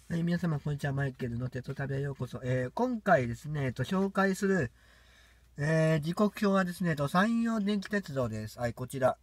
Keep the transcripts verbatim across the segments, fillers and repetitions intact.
はい、皆様、こんにちは。マイケルの鉄道旅へようこそ。えー、今回ですね、えっと、紹介する、えー、時刻表はですね、えっと、山陽電気鉄道です。はい、こちら。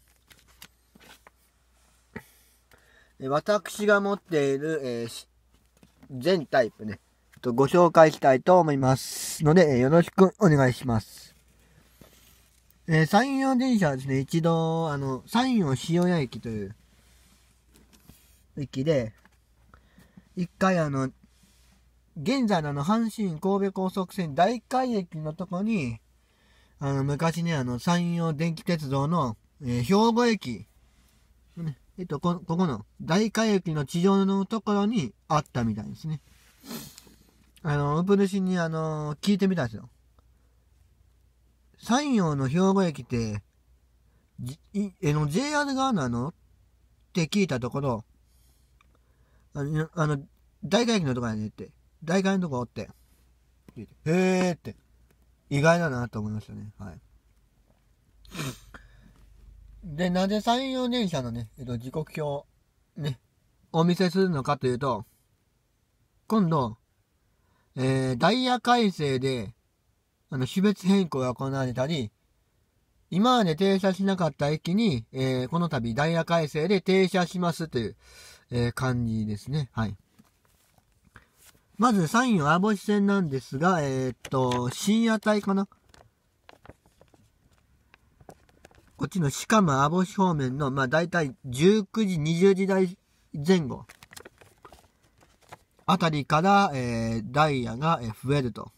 えー私が持っている、えー、全タイプね、えっと、ご紹介したいと思いますので、えーよろしくお願いします。えー、山陽電車はですね、一度、あの、山陽塩谷駅という駅で、一回あの、現在のあの、阪神神戸高速線大海駅のとこに、あの、昔ね、あの、山陽電気鉄道の、えー兵庫駅、ね、えっと、こ、ここの大海駅の地上のところにあったみたいですね。あの、ウプ主にあの、聞いてみたんですよ。山陽の兵庫駅って、じいえの、ジェイアール 側なのって聞いたところ、あの、あの大海駅のところやねって、大海のとこおって、へーって、意外だなと思いましたね。はい。で、なぜ山陽電車のね、えっと、時刻表、ね、お見せするのかというと、今度、えー、ダイヤ改正で、あの、種別変更が行われたり、今まで停車しなかった駅に、えー、この度ダイヤ改正で停車しますという、えー、感じですね。はい。まず、山陽網干線なんですが、えー、っと、深夜帯かなこっちのしかも網干方面の、まあ、だいたいじゅうくじ、にじゅうじ台前後あたりから、えー、ダイヤが増えると。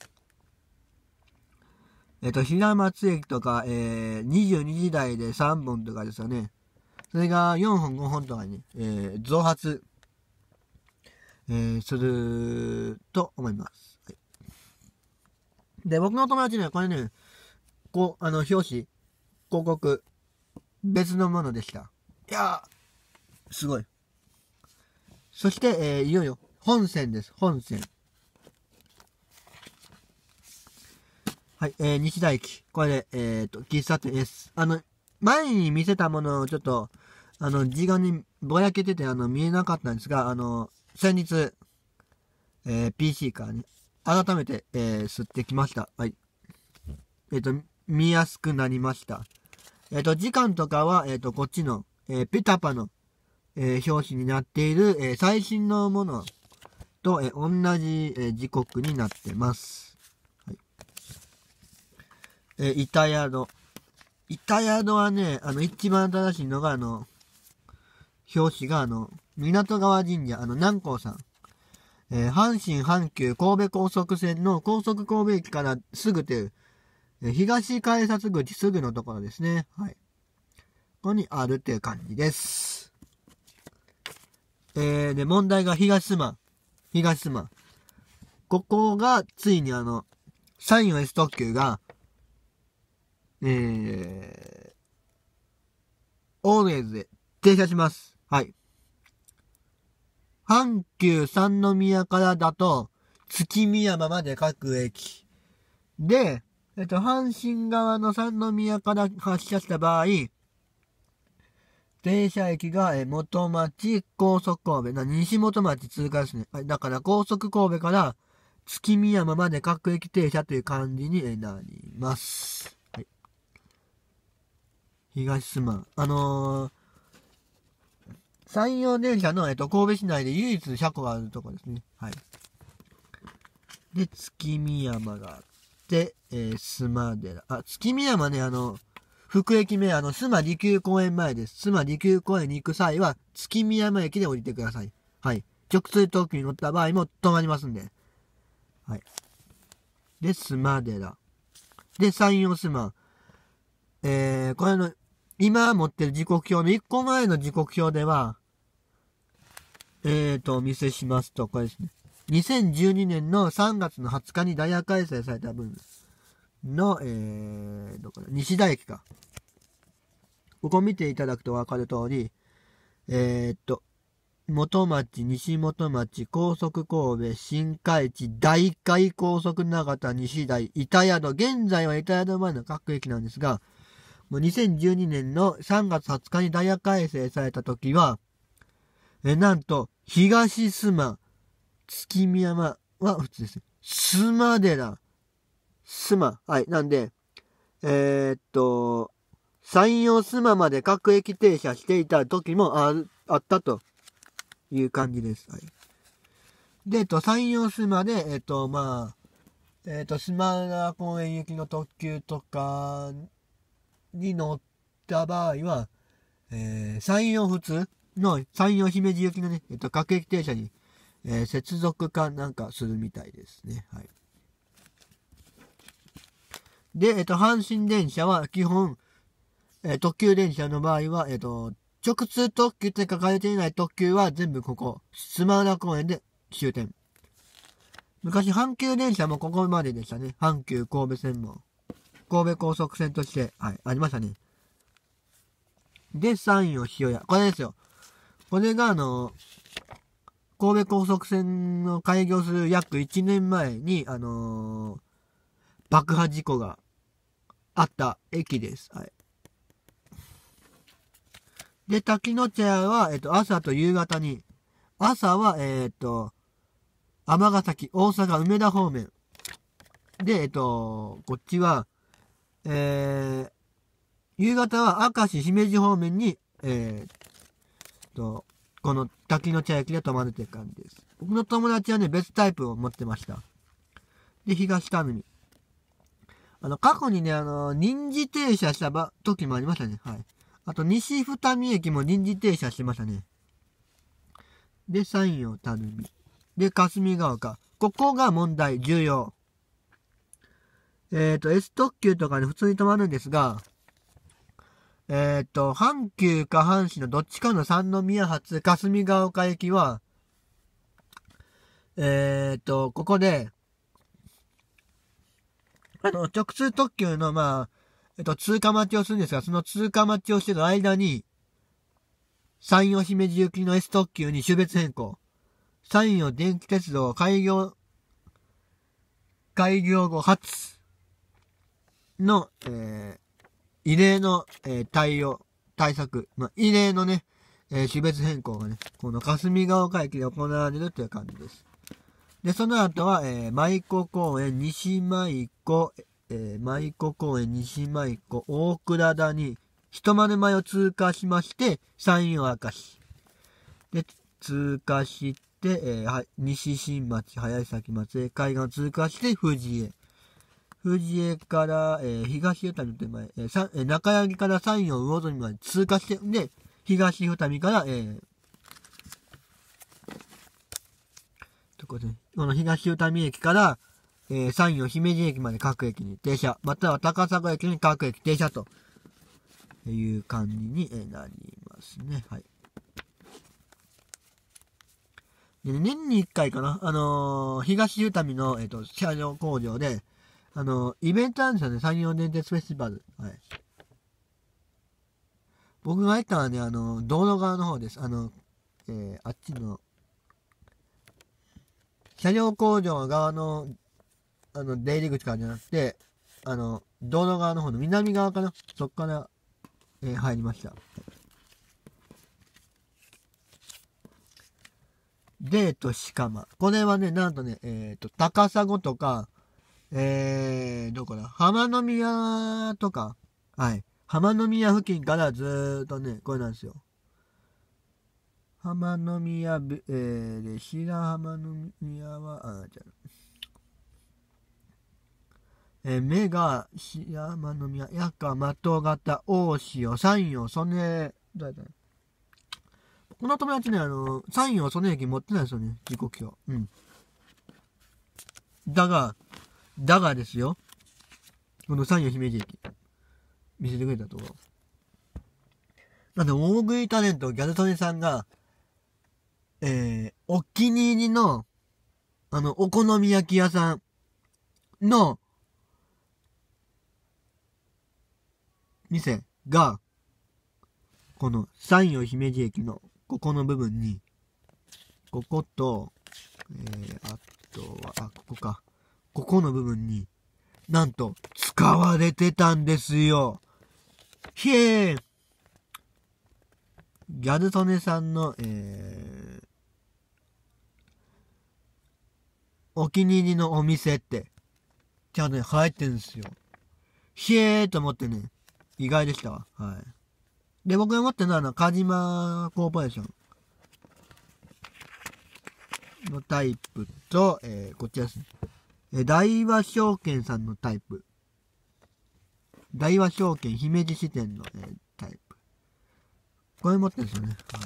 えっと、平松駅とか、えー、にじゅうにじ台でさんぼんとかですよね。それがよんほん、ごほんとかに、えー、増発、えー、すると思います。はい、で、僕の友達ね、これね、こう、あの、表紙、広告、別のものでした。いやー、すごい。そして、えー、いよいよ、本線です。本線。はい、えー、西田駅。これで、えーと、喫茶店 S。あの、前に見せたものをちょっと、あの、字がにぼやけてて、あの、見えなかったんですが、あの、先日、えー、ピーシー からね、改めて、えー、吸ってきました。はい。えっ、ー、と、見やすくなりました。えっ、ー、と、時間とかは、えっ、ー、と、こっちの、えー、ピタパの、えー、表紙になっている、えー、最新のものと、えー、同じ、えー、時刻になってます。はい。えー、板宿。板宿はね、あの、一番新しいのが、あの、表紙が、あの、港川神社、あの、南光さん。えー、阪神阪急神戸高速線の高速神戸駅からすぐという、えー、東改札口すぐのところですね。はい。ここにあるっていう感じです。えー、で、問題が東須磨。東須磨。ここが、ついにあの、山陽 S 特急が、えー、オールウェイズで停車します。はい。阪急三宮からだと、月見山まで各駅。で、えっと、阪神側の三宮から発車した場合、停車駅が、え、元町、高速神戸、な、西元町通過ですね。はい、だから高速神戸から月見山まで各駅停車という感じになります。はい。東須磨。あのー、山陽電車の、えっと、神戸市内で唯一車庫があるところですね。はい。で、月見山があって、えー、須磨寺。あ、月見山ね、あの、副駅名、あの、須磨利休公園前です。須磨利休公園に行く際は、月見山駅で降りてください。はい。直通特急に乗った場合も止まりますんで。はい。で、須磨寺。で、山陽須磨。えー、これの、今持ってる時刻表のいっこまえの時刻表では、えーと、お見せしますと、これですね。にせんじゅうにねんのさんがつのはつかにダイヤ改正された分の、えー、どこだ、西田駅か。ここ見ていただくと分かる通り、えー、っと、元町、西元町、高速神戸、新海地、大海高速長田、西台、板宿、現在は板宿前の各駅なんですが、もうにせんじゅうにねんのさんがつはつかにダイヤ改正された時は、えなんと、 東須磨、月見山は普通ですね。須磨寺、須磨。はい。なんで、えー、っと、山陽須磨まで各駅停車していた時もああったという感じです。はい。で、えっと、山陽須磨で、えっと、まあ、えっと、須磨公園行きの特急とかに乗った場合は、えー、山陽普通の山陽姫路行きのね、えっと、各駅停車に、えー、接続かなんかするみたいですね。はい。で、えっと、阪神電車は基本、えー、特急電車の場合は、えっと、直通特急って書かれていない特急は全部ここ、須磨公園で終点。昔、阪急電車もここまででしたね。阪急神戸線も。神戸高速線として、はい、ありましたね。で、山陽塩屋。これですよ。これがあの、神戸高速線の開業する約いちねんまえに、あのー、爆破事故があった駅です。はい。で、滝の茶屋は、えっと、朝と夕方に、朝は、えっと、尼崎、大阪、梅田方面。で、えっと、こっちは、えー、夕方は明石、姫路方面に、えー、と、この滝の茶駅で泊まるという感じです。僕の友達はね、別タイプを持ってました。で、東田海。あの、過去にね、あの、臨時停車したば時もありましたね。はい。あと、西二見駅も臨時停車してましたね。で、山陽垂水。で、霞ヶ丘。ここが問題、重要。えっと、S 特急とかで普通に止まるんですが、えっと、阪急か阪神のどっちかの三宮発霞ヶ丘駅は、えっと、ここで、あの、直通特急の、まあ、えっと、通過待ちをするんですが、その通過待ちをしている間に、山陽姫路行きの S 特急に種別変更。山陽電気鉄道開業、開業後初の、えー、異例の、えー、対応、対策。まあ、異例のね、えー、種別変更がね、この霞ヶ丘駅で行われるという感じです。で、その後は、えー、舞子公園、西舞子、えー、舞子公園、西舞子、大倉田に、一丸前を通過しまして、山陽明石。で、通過して、えー、西新町、早崎松江海岸を通過して、富士へ。富士江から、えー、東二見手前、えー、さえー、中柳から山陽魚住まで通過して、で、東二見から、えー、とこで、この東二見駅から、えー、山陽姫路駅まで各駅に停車、または高砂駅に各駅停車という感じになりますね。はい。でね、年にいっかいかな、あのー、東二見の、えっと、車両工場で、あの、イベントなんですよね。山陽電鉄フェスティバル。はい。僕が行ったのはね、あの、道路側の方です。あの、えー、あっちの、車両工場側の、あの、出入り口からじゃなくて、あの、道路側の方の南側かな。そっから、えー、入りました。デート鹿間。これはね、なんとね、えっと、高砂とか、えー、どこだ浜宮とか、はい。浜宮付近からずーっとね、これなんですよ。浜宮、えー、で、白浜宮は、あ、じゃえー、目が、白浜宮、やか、的型、大潮、山陽、曽根、どうやったのこの友達ね、あの、山陽、曽根駅持ってないですよね、時刻表。うん。だが、だがですよ。この山陽姫路駅。見せてくれたところ。なんで、大食いタレント、ギャル曽根さんが、えー、お気に入りの、あの、お好み焼き屋さんの、店が、この山陽姫路駅の、ここの部分に、ここと、えー、あとは、あ、ここか。ここの部分に、なんと、使われてたんですよ。ひえーギャル曽根さんの、えお気に入りのお店って、ちゃんとね、入ってるんですよ。ひえーと思ってね、意外でしたわ。はい。で、僕が持ってるのは、あの、カジマコーポレーションのタイプと、えー、こっちですね。えー、大和証券さんのタイプ。大和証券姫路支店の、えー、タイプ。これ持ってるんですよね。はい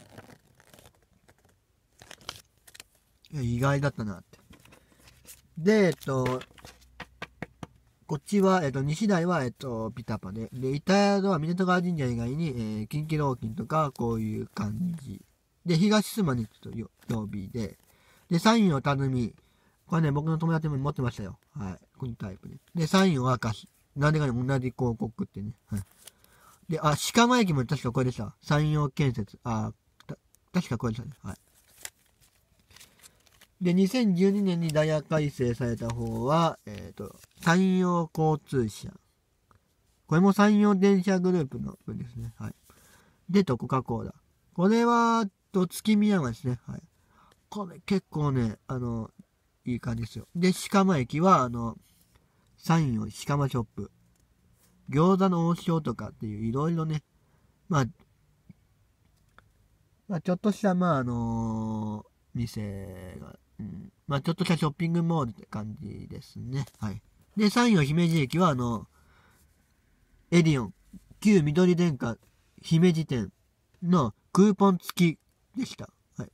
。いや、意外だったなって。で、えっと、こっちは、えっと、西台は、えっと、ピタパで、で、板宿は港川神社以外に、えー、近畿老金とか、こういう感じ。で、東須磨にちょっと曜日で、で、サインを頼み、これね、僕の友達も持ってましたよ。はい。このタイプね。で、サインを明かし。なんでかね、同じ広告ってね。はい。で、あ、鹿間駅も確かこれでした。山陽建設。あ、た、確かこれでしたね。はい。で、にせんじゅうにねんにダイヤ改正された方は、えっと、山陽交通社。これも山陽電車グループの分ですね。はい。で、と、コカ・コーラ。これは、と、月見山ですね。はい。これ結構ね、あの、いい感じですよ。で、鹿間駅は、あの、山陽鹿間ショップ。餃子の王将とかっていういろいろね、まあ、まあ、ちょっとした、まあ、あのー店が、うん、まあ、ちょっとしたショッピングモールって感じですね。はい。で、山陽姫路駅は、あの、エディオン、旧緑電化姫路店のクーポン付きでした。はい。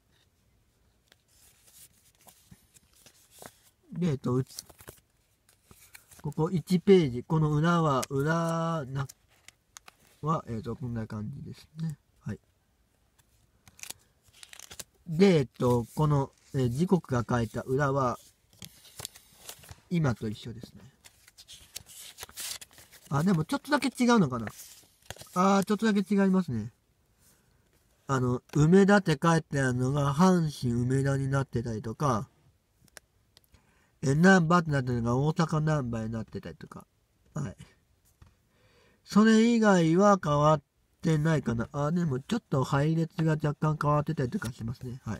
で、えっと、ここいちページ、この裏は、裏な、は、えっと、こんな感じですね。はい。で、えっと、この、えー、時刻が書いた裏は、今と一緒ですね。あ、でもちょっとだけ違うのかな。あー、ちょっとだけ違いますね。あの、梅田って書いてあるのが、阪神梅田になってたりとか、え、ナンバーってなってるのが大阪ナンバーになってたりとか。はい。それ以外は変わってないかな。あ、でもちょっと配列が若干変わってたりとかしますね。はい。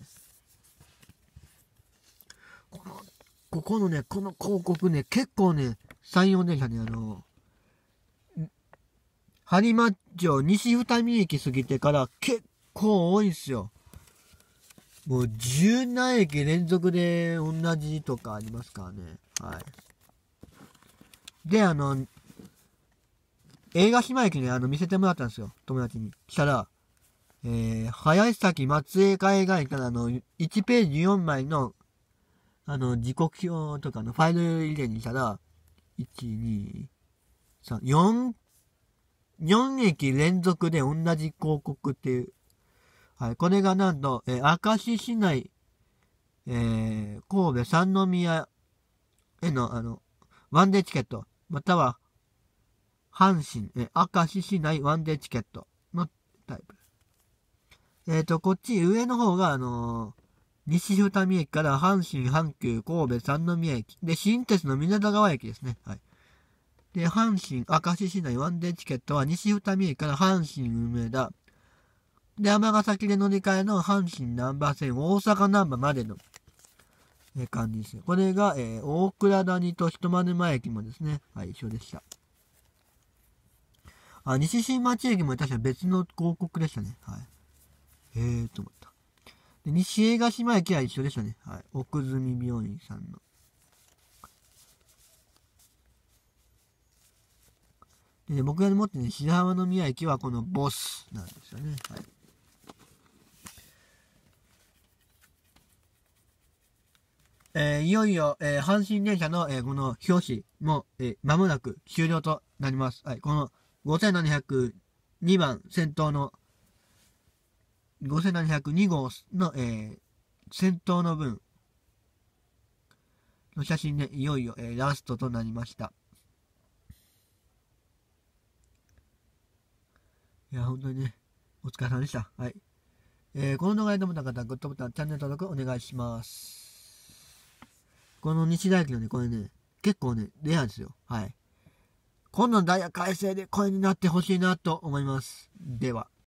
この、ここのね、この広告ね、結構ね、山陽電車ね、あの、播磨町西二見駅過ぎてから結構多いんすよ。もう十何駅連続で同じとかありますからね。はい。で、あの、映画島駅ね、あの、見せてもらったんですよ。友達に。したら、えー、林崎松江海岸からあの、いちページよんまいの、あの、時刻表とかのファイル入れにしたら、いち、に、さん、よん、よん駅連続で同じ広告っていう。はい。これがなんと、えー、明石市内、えー、神戸三宮への、あの、ワンデーチケット、または、阪神、えー、明石市内ワンデーチケットのタイプ。えっ、ー、と、こっち上の方が、あのー、西二見駅から阪神阪急神戸三宮駅。で、新鉄の港川駅ですね。はい。で、阪神明石市内ワンデーチケットは西二見駅から阪神梅田。で、尼崎で乗り換えの阪神難波線大阪難波までの、えー、感じですね。これが、えー、大倉谷と一丸前駅もですね。はい、一緒でした。あ、西新町駅も確か別の広告でしたね。はい。えーと思った。で、西映画島駅は一緒でしたね。はい。奥住病院さんの。でね、僕が持ってね、白浜宮駅はこのボスなんですよね。はい。えー、いよいよ、えー、阪神電車の、えー、この表紙も、えー、間もなく終了となります。はい。このごせんななひゃくにばん先頭のごせんななひゃくに号の、えー、先頭の分の写真ね、いよいよ、えー、ラストとなりました。いや、本当にね、お疲れ様でした。はい。えー、この動画にと思った方はグッドボタン、チャンネル登録お願いします。この西大駅のね、これね、結構ね、レアですよ。はい。今度のダイヤ改正でこれになってほしいなと思います。では。